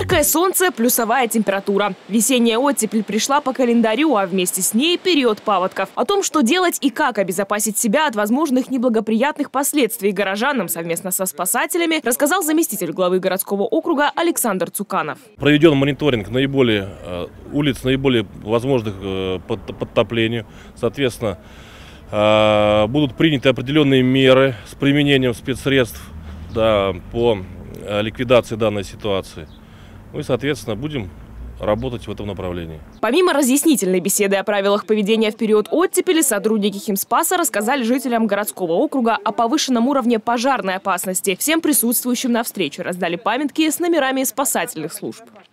Яркое солнце, плюсовая температура. Весенняя оттепель пришла по календарю, а вместе с ней период паводков. О том, что делать и как обезопасить себя от возможных неблагоприятных последствий горожанам совместно со спасателями, рассказал заместитель главы городского округа Александр Цуканов. Проведен мониторинг улиц наиболее возможных по подтоплению. Соответственно, будут приняты определенные меры с применением спецсредств по ликвидации данной ситуации. Ну и, соответственно, будем работать в этом направлении. Помимо разъяснительной беседы о правилах поведения в период оттепели, сотрудники химспаса рассказали жителям городского округа о повышенном уровне пожарной опасности. Всем присутствующим на встрече раздали памятки с номерами спасательных служб.